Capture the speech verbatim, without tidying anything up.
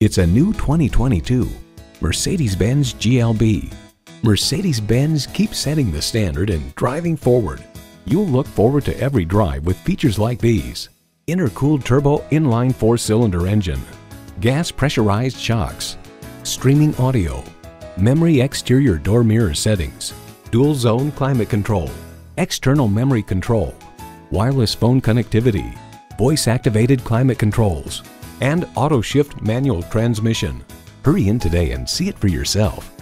It's a new twenty twenty-two Mercedes-Benz G L B. Mercedes-Benz keeps setting the standard and driving forward. You'll look forward to every drive with features like these: intercooled turbo inline four-cylinder engine, gas pressurized shocks, streaming audio, memory exterior door mirror settings, dual zone climate control, external memory control, wireless phone connectivity, voice activated climate controls, and auto shift manual transmission. Hurry in today and see it for yourself.